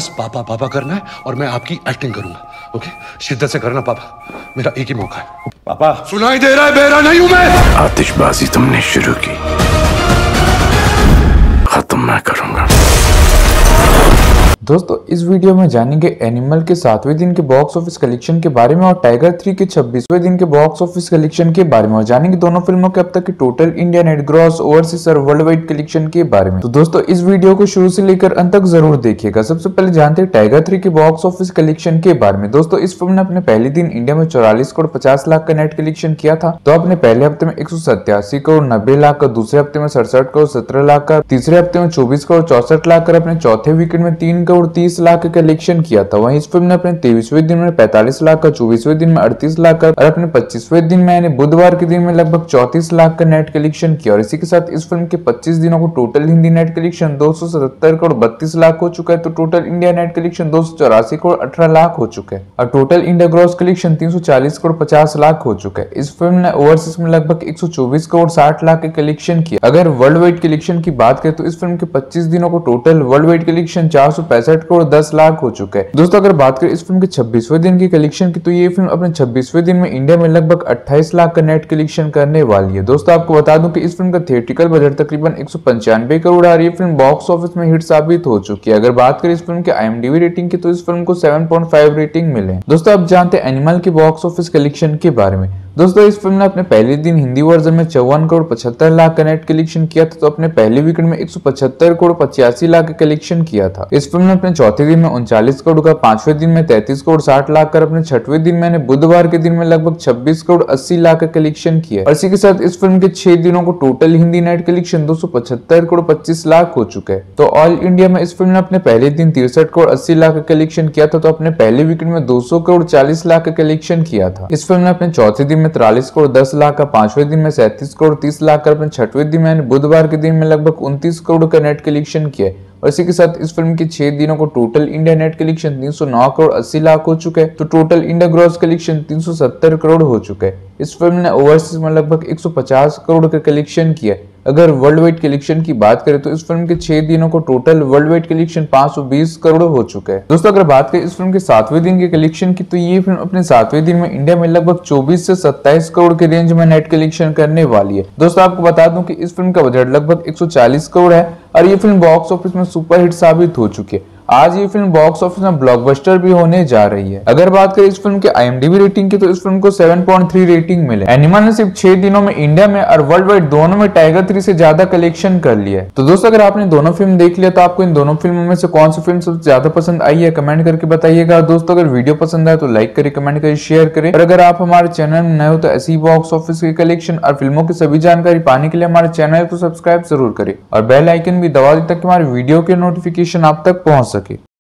बस पापा पापा करना है और मैं आपकी एक्टिंग करूंगा। ओके, शिद्दत से करना पापा, मेरा एक ही मौका है। पापा सुनाई दे रहा है? बेरा नहीं हूं मैं। आतिशबाजी तुमने शुरू की, खत्म मैं करूंगा। दोस्तों इस वीडियो में जानेंगे एनिमल के 7वें दिन के बॉक्स ऑफिस कलेक्शन के बारे में और टाइगर 3 के 26वें दिन के बॉक्स ऑफिस कलेक्शन के बारे में और जानेंगे दोनों फिल्मों के अब तक के total India net gross, overseas और वर्ल्ड वाइड कलेक्शन के बारे में। तो दोस्तों इस वीडियो को शुरू से लेकर अंत तक जरूर देखिएगा। सबसे पहले जानते हैं टाइगर 3 के बॉक्स ऑफिस कलेक्शन के बारे में। दोस्तों इस फिल्म ने अपने पहले दिन इंडिया में 44 करोड़ 50 लाख का नेट कलेक्शन किया था। तो अपने पहले हफ्ते में 187 करोड़ 90 लाख का, दूसरे हफ्ते में 67 करोड़ 17 लाख का, तीसरे हफ्ते में 24 करोड़ 64 लाख का, अपने चौथे वीकेंड में 3 करोड़ 30 लाख कलेक्शन किया था। वहीं इस फिल्म ने अपने 23वें दिन में 45 लाख का, 24वें दिन में 38 लाख का और अपने 25वें दिन में यानी बुधवार के दिन में लगभग 34 लाख का नेट कलेक्शन किया। और इसी के साथ इस फिल्म के 25 दिनों को total Hindi net collection 277 crore 32 lakh हो चुका है। तो total India net collection 284 crore 18 lakh हो चुका है और total India gross collection 340 crore 50 lakh हो चुका है। इस फिल्म ने ओवरसीज में लगभग 124 करोड़ 60 लाख के कलेक्शन किया। अगर वर्ल्ड वाइड कलेक्शन की बात करें तो इस फिल्म के 25 दिनों को total world wide collection 465 crore 10 lakh हो चुका है। दोस्तों अगर बात करें इस फिल्म के 26वें दिन की कलेक्शन की तो ये फिल्म अपने 26वें दिन में इंडिया में लगभग 28 लाख का नेट कलेक्शन करने वाली है। दोस्तों आपको बता दूं कि इस फिल्म का थिएट्रिकल बजट तकरीबन 195 करोड़ और ये फिल्म बॉक्स ऑफिस में हिट साबित हो चुकी है। अगर बात करें इस फिल्म के IMDb रेटिंग की तो इस फिल्म को 7.5 रेटिंग मिले। दोस्तों अब जानते हैं एनिमल के बॉक्स ऑफिस कलेक्शन के बारे में। दोस्तों इस फिल्म ने अपने पहले दिन हिंदी वर्जन में 54 करोड़ 75 लाख का नेट कलेक्शन किया था। तो अपने पहले वीकेंड में 175 करोड़ 85 लाख का कलेक्शन किया था। इस फिल्म ने अपने चौथे दिन में 39 करोड़ का, पांचवें दिन में 33 करोड़ 60 लाख का, अपने छठवें दिन में बुधवार के दिन में लगभग 26 करोड़ 80 लाख का कलेक्शन किया। और इसी के साथ इस फिल्म के 6 दिनों को total Hindi net collection 275 crore 25 lakh हो चुका है। तो ऑल इंडिया में इस फिल्म ने अपने पहले दिन 63 करोड़ 80 लाख का कलेक्शन किया था। तो अपने पहले वीकेंड में 200 करोड़ 40 लाख का कलेक्शन किया था। इस फिल्म ने अपने चौथे दिन में 43 करोड़ 10 लाख का, पांचवें दिन में 37 करोड़ 30 लाख का, अपने छठवें दिन में बुधवार के दिन में लगभग 29 करोड़ का नेट कलेक्शन किया है। और इसी के साथ इस फिल्म के 6 दिनों को total India net collection 309 crore 80 lakh हो चुका है। तो total India gross collection 370 crore हो चुका है। इस फिल्म ने ओवरसीज में लगभग 150 करोड़ का कलेक्शन किया। अगर वर्ल्ड वाइड कलेक्शन की बात करें तो इस फिल्म के 6 दिनों को total world wide collection 520 crore हो चुका है। दोस्तों अगर बात करें इस फिल्म के 7वें दिन के कलेक्शन की तो ये फिल्म अपने 7वें दिन में इंडिया में लगभग 24 से 27 करोड़ के रेंज में नेट कलेक्शन करने वाली है। दोस्तों आपको बता दूं कि इस फिल्म का बजट लगभग 140 करोड़ है और ये फिल्म बॉक्स ऑफिस में सुपर हिट साबित हो चुकी है। आज ये फिल्म बॉक्स ऑफिस में ब्लॉकबस्टर भी होने जा रही है। अगर बात करें इस फिल्म के IMDb रेटिंग की तो इस फिल्म को 7.3 रेटिंग मिले। एनिमल ने सिर्फ 6 दिनों में इंडिया में और वर्ल्ड वाइड दोनों में टाइगर 3 से ज्यादा कलेक्शन कर लिया है। तो दोस्तों अगर आपने दोनों फिल्म देख लिया तो आपको इन दोनों फिल्मों में से कौन सी फिल्म सबसे ज्यादा पसंद आई है कमेंट करके बताइएगा। दोस्तों अगर वीडियो पसंद आए तो लाइक करें, कमेंट करें, शेयर करें और अगर आप हमारे चैनल में नए हो तो ऐसी बॉक्स ऑफिस की कलेक्शन और फिल्मों की सभी जानकारी पाने के लिए हमारे चैनल को सब्सक्राइब जरूर करें और बेल आइकन भी दबा दें ताकि हमारे वीडियो के नोटिफिकेशन आप तक पहुंच सके।